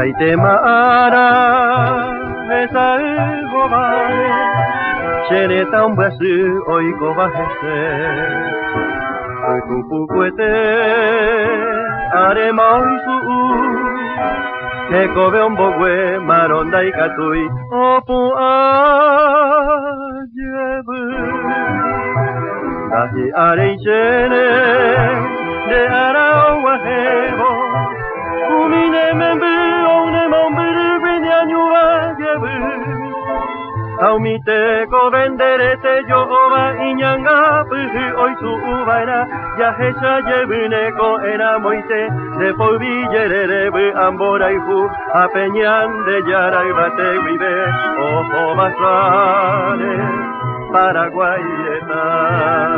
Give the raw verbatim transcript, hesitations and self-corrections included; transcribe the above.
te mara esa gobane chene tan basu oi ko bahese ku pukwete are maisu ke ko be un bogwe maronda ikatui opu ajebu dahi are chene de ara wahebo kumine membu one mombu binya nyuwa jebu au mi te ko venderete yo ova inyanga puhu oi su uvaina ya hecha jebune ko era moite de polvillerere bu ambora y fu a peñan de yara y bate vive ojo masane Paraguay eta